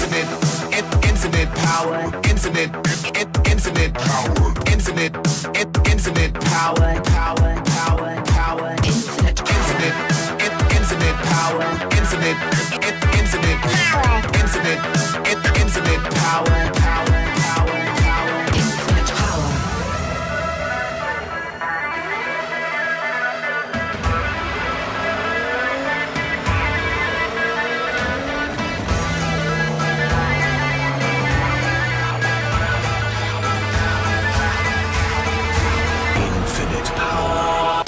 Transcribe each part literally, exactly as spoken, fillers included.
infinite, in- infinite power, infinite, in- infinite power, infinite, in- infinite power, power, power, power, infinite, infinite, in- infinite power, infinite, in- infinite power, infinite, in- infinite power, power, power, power, infinite power. Infinite power.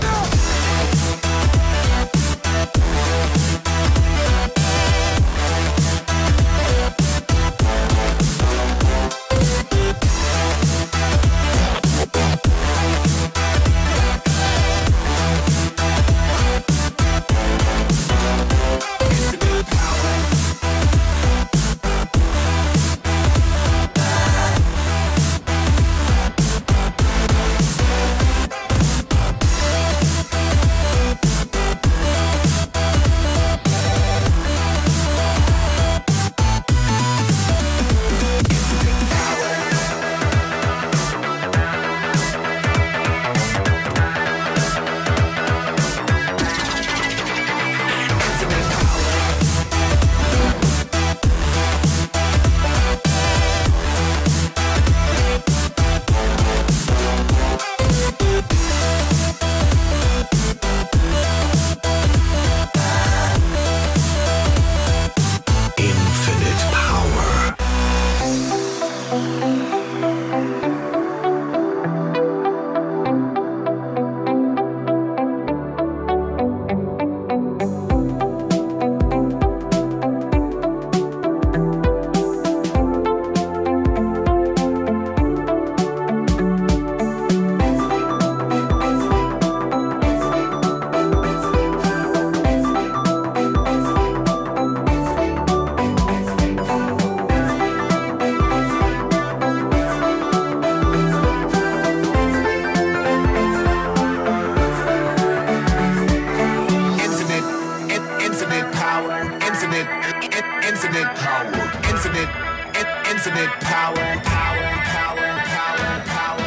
Infinite power, infinite, in- infinite power, infinite, in- infinite power, power, power, power, power.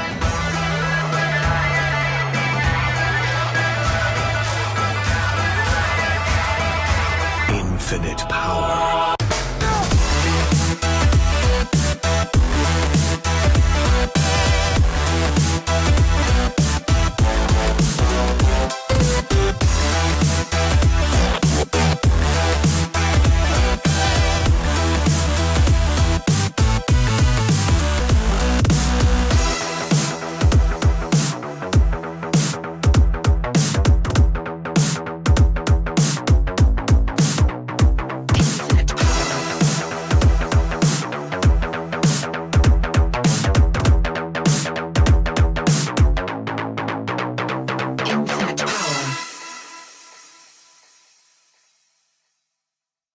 Infinite power.